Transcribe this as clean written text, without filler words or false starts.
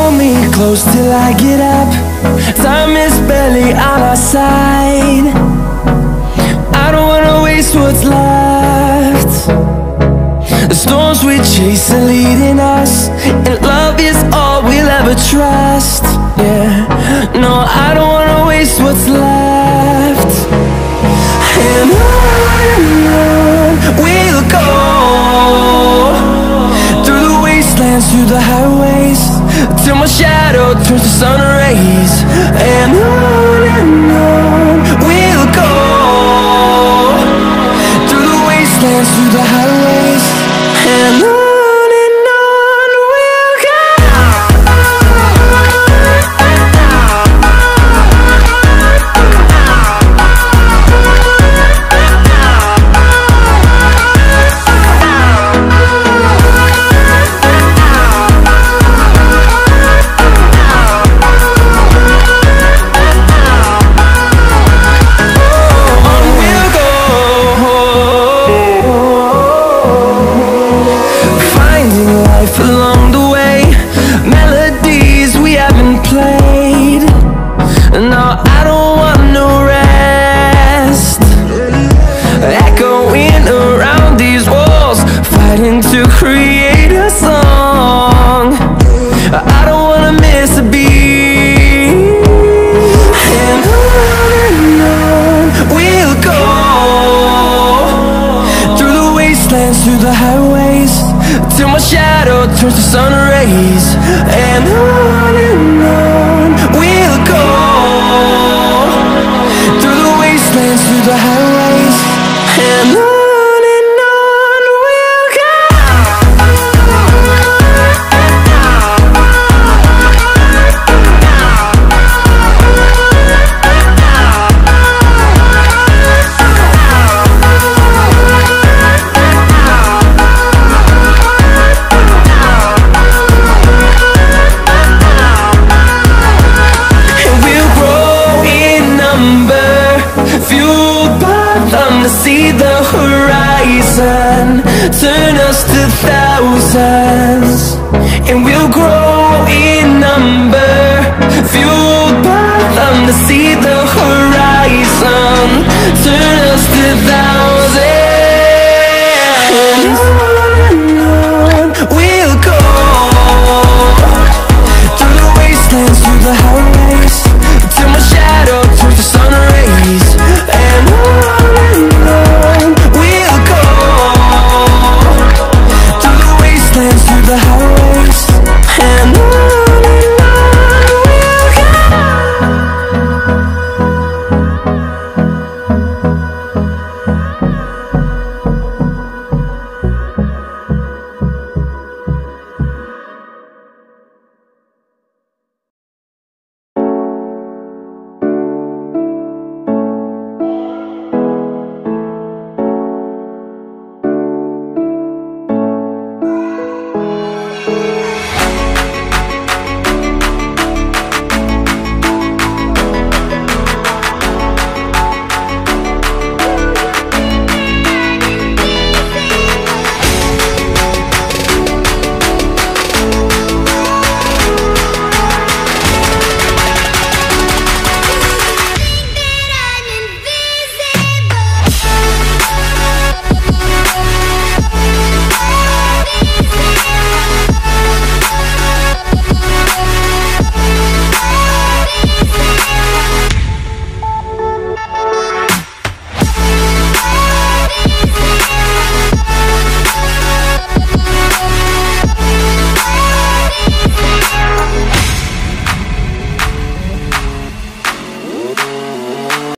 hold me close till I get up. Time is barely on our side. I don't wanna waste what's left. The storms we chase are leading us, and love is all we'll ever trust. Yeah, no, I don't wanna waste what's left. And on we'll go, through the wastelands, through the highways, till my shadow turns to sun rays. And on we'll go, through the wastelands, through the highways, and on. Along the way, melodies we haven't played. No, I don't want no rest. Echoing around these walls, fighting to create a song. I don't wanna miss a beat. And on we'll go, through the wastelands, through the highways, till my shadow turns to sun rays. And on we'll go, through the wastelands, through the highways, and on. See the horizon turn us to thousands, and we'll grow in number, fueled by them to see the horizon turn us to thousands. And on we'll go, through the wastelands, through the highways, till my shadow turns to sun rays. And on we'll go, through the wastelands, through the highways.